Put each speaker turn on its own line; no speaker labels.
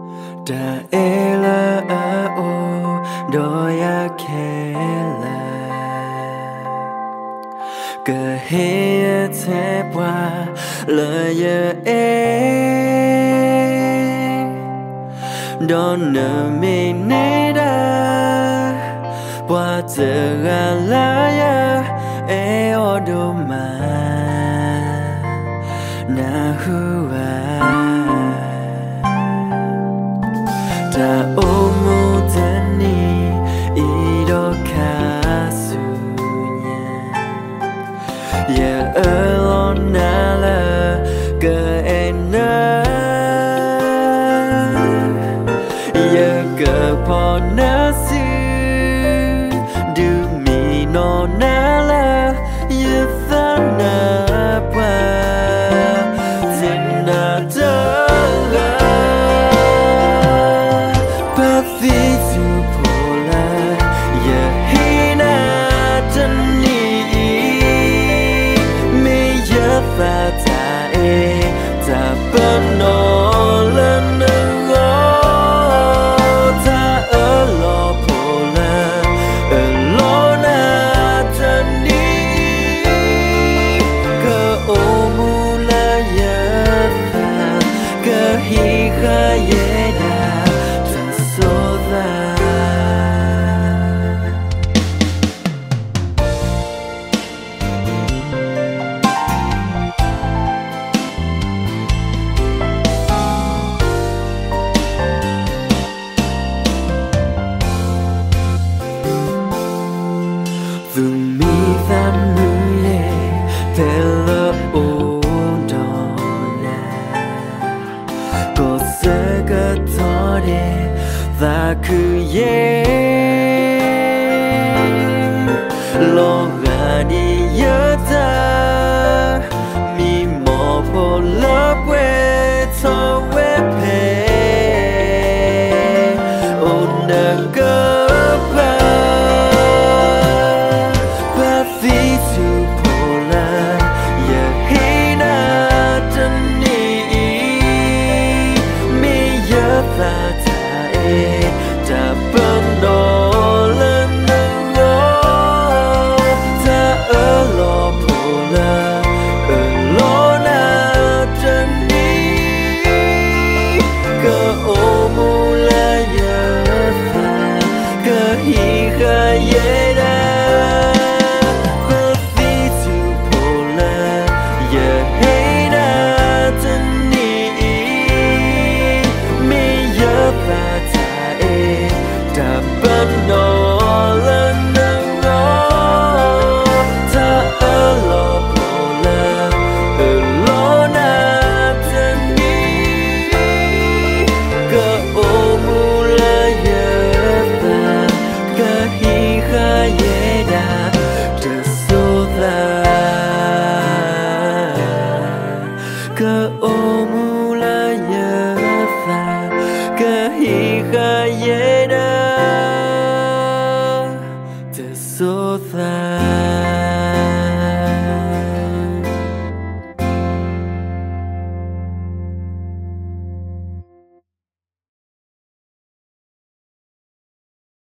Da ela o doya kela Ke he te bwa le ye Don ne me ne da Bwa te ga la ya o do ma Na hua Da omu tani ido kasunya Ye elonala ke ena Ye ke ponasu Du mi no nala Ye thana pa Tina dola Dù mi van mưa Pela o dona Có sẽ gật thọ đề Và cứ ye Lo gà đi nhớ ta Mi mò phô lớp quê Thọ quê phê Ôn nâng gấp ba Ke omula yatha Ke hika yeda Te sotha